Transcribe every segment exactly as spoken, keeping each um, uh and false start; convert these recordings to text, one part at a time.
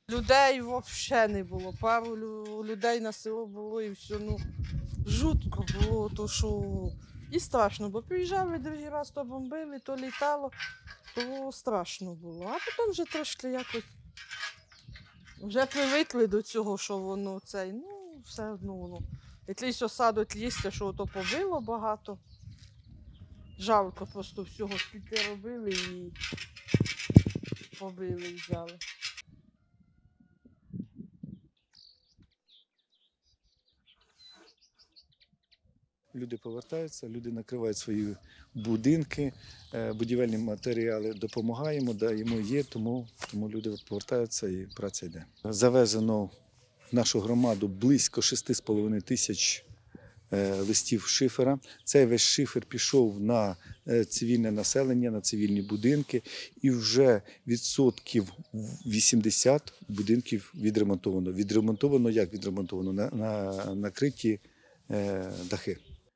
Людей взагалі не було. Пару людей на село було і все. Ну, жутко було, то що і страшно, бо приїжджали другий раз, то бомбили, то літало, то страшно було. А потім вже трошки якось вже привикли до цього, що воно цей, ну, все одно воно. Якщо осадуть лістя, що то побило багато. Жалко просто всього, скільки робили і побили, і взяли. Люди повертаються, люди накривають свої будинки, будівельні матеріали допомагаємо, даємо є, тому, тому люди повертаються і праця йде. Завезено в нашу громаду близько шести з половиною тисяч листів шифера. Цей весь шифер пішов на цивільне населення, на цивільні будинки, і вже відсотків вісімдесят будинків відремонтовано. Відремонтовано, як відремонтовано? На, на накриті е, дахи.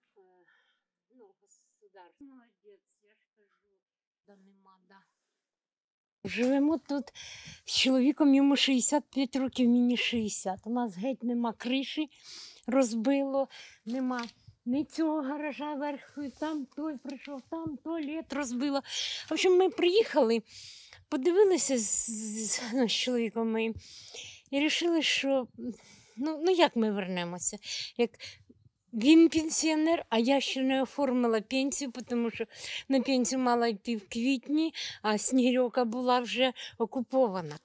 Живемо тут з чоловіком, йому шістдесят п'ять років, мені шістдесят. У нас геть нема криші, розбило, нема ні цього гаража верху, там той прийшов, там туалет розбило. В общем, ми приїхали, подивилися з, з, ну, з чоловіком моїм і вирішили, що ну, ну як ми вернемося. Як він пенсіонер, а я ще не оформила пенсію, тому що на пенсію мала йти в квітні, а Снігирьовка була вже окупована.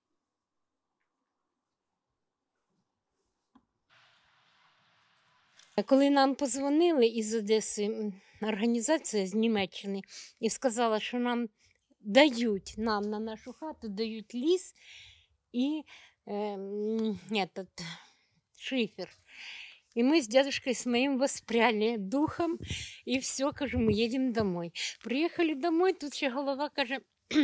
Коли нам позвонили із Одеси, організація з Німеччини, і сказала, що нам дають, нам на нашу хату дають ліс і е, этот, шифер. И мы с дедушкой с моим воспряли духом, и все, кажу, мы едем домой. Приехали домой, тут ще голова каже,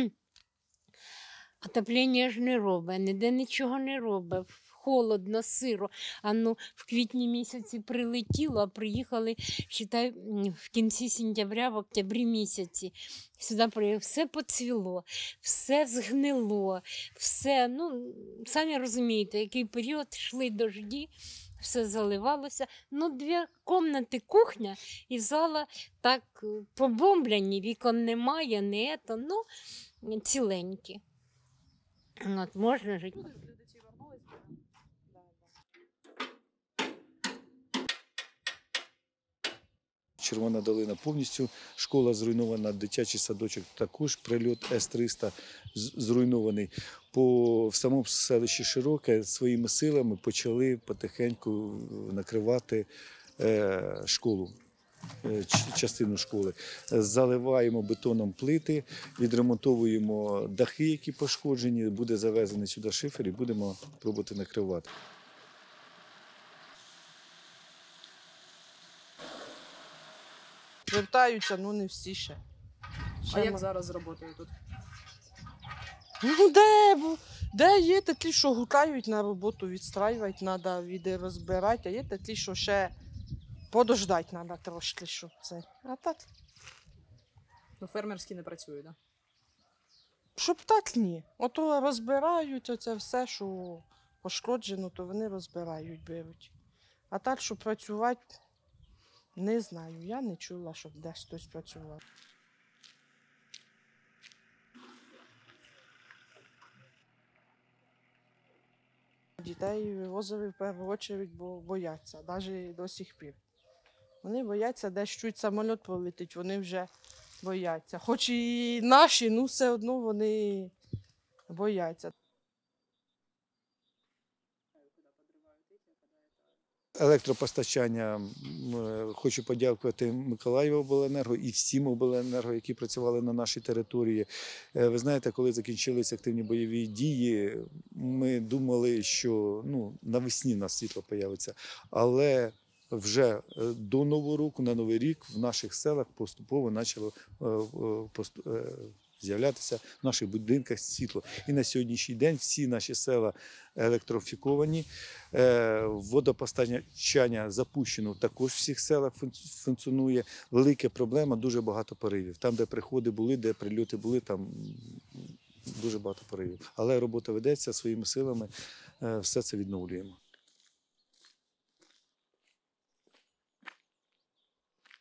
отоплення ж не робить, ніде нічого не робить, холодно, сиро. А ну, в квітні місяці прилетіло, а приїхали, считай, в кінці сентября, в октябрі місяці. Сюди приїхали, все поцвіло, все згнило, все, ну, самі розумієте, який період, йшли дожді, все заливалося. Ну, дві кімнати, кухня і зала так побомблені, вікон немає, не ето, ну, ціленькі. От, можна жити. Червона долина повністю, школа зруйнована, дитячий садочок також, прильот С триста зруйнований. По в самому селищі Широке своїми силами почали потихеньку накривати е, школу, е, частину школи. Заливаємо бетоном плити, відремонтовуємо дахи, які пошкоджені, буде завезений сюди шифер і будемо пробувати накривати. Вертаються, ну не всі ще. А як зараз з роботою тут? Ну де, де є такі, що гукають на роботу, відстраювати треба, віди розбирати, а є такі, що ще подождати треба трошки, щоб це. А так, Ну, фермерські не працюють, так? Да? щоб так ні. Ото розбирають оце все, що пошкоджено, то вони розбирають, беруть. А так, щоб працювати, не знаю, я не чула, щоб десь хтось працював. Дітей вивозили в першу чергу, бо бояться, навіть до сих пір. Вони бояться, десь чуть самоліт пролетить, вони вже бояться. Хоч і наші, ну все одно вони бояться. Електропостачання, хочу подякувати Миколаїву обленерго і всім обленерго, які працювали на нашій території. Ви знаєте, коли закінчилися активні бойові дії, ми думали, що ну, навесні у нас світло з'явиться, але вже до Нового року, на Новий рік в наших селах поступово почало з'являтися в наших будинках світло. І на сьогоднішній день всі наші села електрифіковані, водопостачання запущено також в всіх селах функціонує. Велика проблема, дуже багато поривів. Там, де приходи були, де прильоти були, там дуже багато поривів. Але робота ведеться своїми силами, е, все це відновлюємо.